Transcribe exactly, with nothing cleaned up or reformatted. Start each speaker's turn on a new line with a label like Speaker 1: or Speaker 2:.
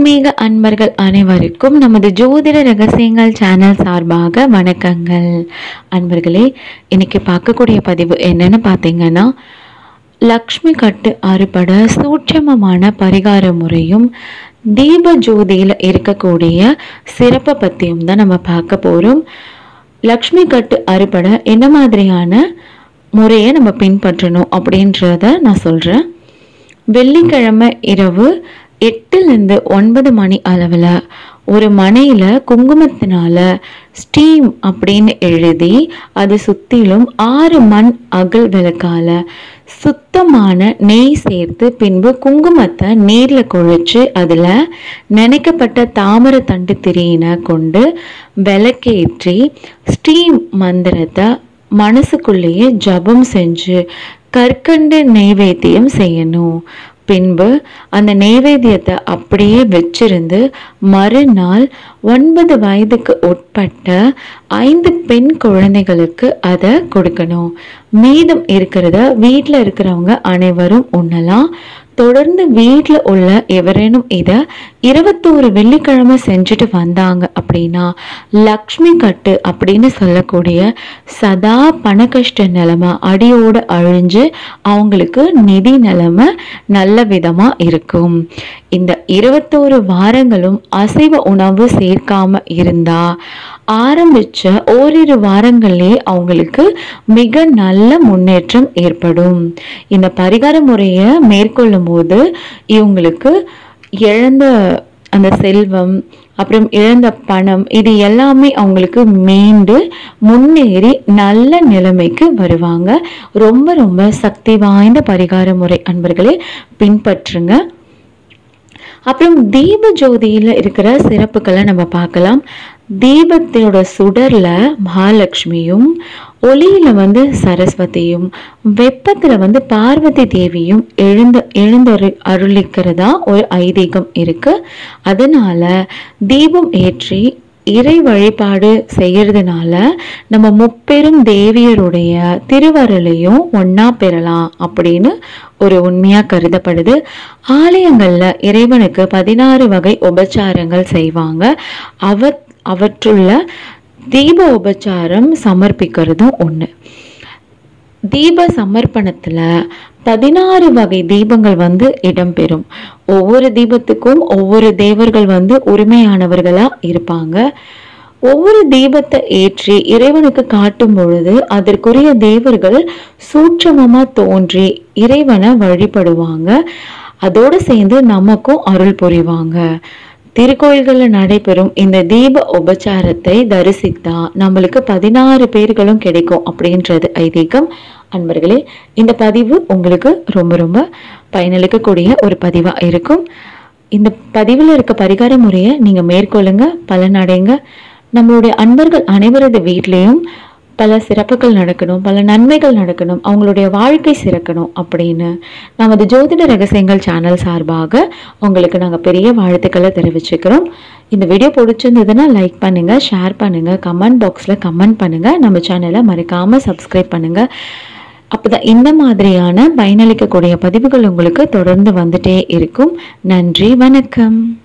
Speaker 1: ஆன்மீக அன்பர்கள் அனைவருக்கும் நமது ஜோதிட ரகசியங்கள் சேனல் சார்பாக வணக்கங்கள். அன்பர்களே, இன்னைக்கு பார்க்கக்கூடிய பதிவு என்னன்னு பார்த்தீங்கன்னா, லக்ஷ்மி கட்டு அறுபட சூட்சமமான பரிகார முறையும் தீப ஜோதியில் இருக்கக்கூடிய சிறப்பை பற்றியும் தான் நம்ம பார்க்க போகிறோம். லக்ஷ்மி கட்டு அறுபட என்ன மாதிரியான முறையை நம்ம பின்பற்றணும் அப்படின்றத நான் சொல்கிறேன். வெள்ளிக்கிழமை இரவு எட்டுலேருந்து ஒன்பது மணி அளவில் ஒரு மனையில் குங்குமத்தினால ஸ்டீம் அப்படின்னு எழுதி அது சுற்றிலும் ஆறு மண் அகல் விளக்கால சுத்தமான நெய் சேர்த்து பின்பு குங்குமத்தை நீரில் குழைச்சி அதில் நினைக்கப்பட்ட தாமரை தண்டு திரியினை கொண்டு விளக்கேற்றி ஸ்டீம் மந்திரத்தை மனசுக்குள்ளேயே ஜபம் செஞ்சு கற்கண்டு நெய்வேத்தியம் செய்யணும். பின்பு அந்த நெய்வேத்தியத்தை அப்படியே வச்சிருந்து மறுநாள் ஒன்பது வயதுக்கு உட்பட்ட ஐந்து பெண் குழந்தைகளுக்கு அதை கொடுக்கணும். மீதம் இருக்கிறத வீட்டில் இருக்கிறவங்க அனைவரும் உண்ணலாம். தொடர்ந்து வீட்டில் உள்ள எவரேனும் இதை இருபத்தோரு வெள்ளிக்கிழமை செஞ்சுட்டு வந்தாங்க அப்படின்னா லக்ஷ்மி கட்டு அப்படின்னு சொல்லக்கூடிய சதா பண கஷ்ட நிலைமை அடியோடு அழிஞ்சு அவங்களுக்கு நிதி நிலைமை நல்ல விதமாக இருக்கும். இந்த இருபத்தோரு வாரங்களும் அசைவ உணவு சேர்க்காம இருந்தா ஆரம்பிச்ச ஓரிரு வாரங்களே அவங்களுக்கு மிக நல்ல முன்னேற்றம் ஏற்படும். இந்த பரிகார முறையை மேற்கொள்ளும் போது இவங்களுக்கு இழந்த அந்த செல்வம் அப்புறம் இழந்த பணம் இது எல்லாமே அவங்களுக்கு மீண்டு முன்னேறி நல்ல நிலைமைக்கு வருவாங்க. ரொம்ப ரொம்ப சக்தி வாய்ந்த பரிகார முறை அன்பர்களே, பின்பற்றுங்க. அப்புறம் தீப ஜோதியில் இருக்கிற சிறப்புகளை நம்ம பார்க்கலாம். தீபத்தோட சுடர்ல மகாலட்சுமியும், ஒளியில வந்து சரஸ்வதியும், வெப்பத்துல வந்து பார்வதி தேவியும் எழுந்த எழுந்தரு அருளிக்கிறதா ஒரு ஐதீகம் இருக்கு. அதனால தீபம் ஏற்றி இறை வழிபாடு செய்யறதுனால நம்ம முப்பெரும் தேவியருடைய திருவருளையும் ஒன்னா பெறலாம் அப்படின்னு ஒரு உண்மையா கருதப்படுது. ஆலயங்கள்ல இறைவனுக்கு பதினாறு வகை உபச்சாரங்கள் செய்வாங்க. அவ அவற்றுள்ள தீப உபச்சாரம் சமர்ப்பிக்கிறதும் ஒன்று. தீப சமர்ப்பணத்துல பதினாறு வகை தீபங்கள் வந்து இடம்பெறும். ஒவ்வொரு தீபத்துக்கும் ஒவ்வொரு தேவர்கள் வந்து உரிமையானவர்களா இருப்பாங்க. ஒவ்வொரு தீபத்தை ஏற்றி இறைவனுக்கு காட்டும் பொழுது அதற்குரிய தேவர்கள் சூட்சமமா தோன்றி இறைவனை வழிபடுவாங்க. அதோடு சேர்ந்து நமக்கும் அருள் புரிவாங்க. திருக்கோயில்களில் நடைபெறும் இந்த தீப உபச்சாரத்தை தரிசித்தா நம்மளுக்கு பதினாறு பேர்களும் கிடைக்கும் அப்படின்றது ஐதீகம். அன்பர்களே, இந்த பதிவு உங்களுக்கு ரொம்ப ரொம்ப பயனளிக்கக்கூடிய ஒரு பதிவாக இருக்கும். இந்த பதிவில் இருக்க பரிகார முறையை நீங்கள் மேற்கொள்ளுங்க, பலனடைங்க. நம்மளுடைய அன்பர்கள் அனைவரது வீட்லேயும் பல சிறப்புகள் நடக்கணும், பல நன்மைகள் நடக்கணும், அவங்களுடைய வாழ்க்கை சிறக்கணும் அப்படின்னு நமது ஜோதிட ரகசியங்கள் சேனல் சார்பாக உங்களுக்கு நாங்கள் பெரிய வாழ்த்துக்களை தெரிவிச்சுக்கிறோம். இந்த வீடியோ பிடிச்சிருந்ததுன்னா லைக் பண்ணுங்கள், ஷேர் பண்ணுங்கள், கமெண்ட் பாக்ஸில் கமெண்ட் பண்ணுங்கள், நம்ம சேனலை மறக்காமல் சப்ஸ்கிரைப் பண்ணுங்கள். அப்போதான் இந்த மாதிரியான பயனளிக்கக்கூடிய பதிவுகள் உங்களுக்கு தொடர்ந்து வந்துட்டே இருக்கும். நன்றி, வணக்கம்.